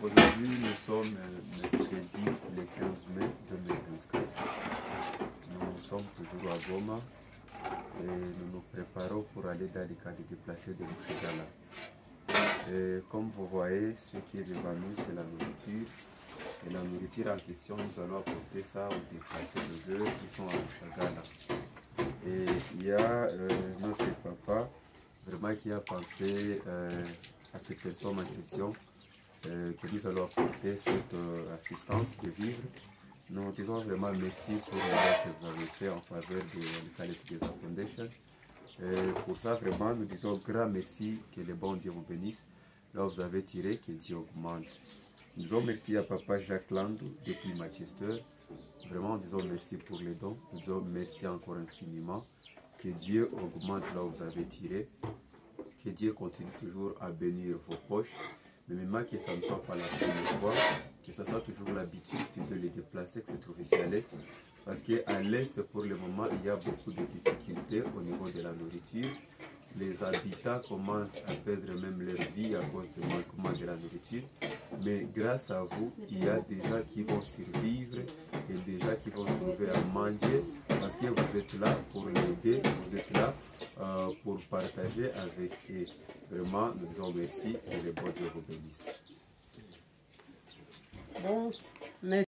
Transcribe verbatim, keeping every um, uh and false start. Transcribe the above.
Aujourd'hui, nous sommes mercredi le quinze mai deux mille vingt-quatre. Nous sommes toujours à Goma et nous nous préparons pour aller dans les cas de déplacés de Mouchegala. Et comme vous voyez, ce qui est devant nous, c'est la nourriture. Et la nourriture en question, nous allons apporter ça aux déplacés de guerre qui sont à Mouchegala. Et il y a euh, notre papa vraiment qui a pensé euh, à ces personnes en question. Euh, que nous allons apporter cette euh, assistance de vivre. Nous disons vraiment merci pour ce que vous avez fait en faveur de l'Equality Gaza Foundation. Euh, pour ça, vraiment, nous disons grand merci, que le bon Dieu vous bénisse. Là où vous avez tiré, que Dieu augmente. Nous disons merci à Papa Jacques Landou depuis Manchester. Vraiment, nous disons merci pour les dons. Nous disons merci encore infiniment. Que Dieu augmente là où vous avez tiré. Que Dieu continue toujours à bénir vos poches. Mais même que ça ne soit pas la première fois, que ce soit toujours l'habitude de les déplacer, que se trouve ici à l'Est. Parce qu'à l'Est, pour le moment, il y a beaucoup de difficultés au niveau de la nourriture. Les habitants commencent à perdre même leur vie à cause du manquement de la nourriture. Mais grâce à vous, il y a des gens qui vont survivre et des gens qui vont trouver à manger parce que vous êtes là pour l'aider, vous êtes là euh, pour partager avec eux. Vraiment, nous disons merci et le bon Dieu vous bénisse. Bon, merci.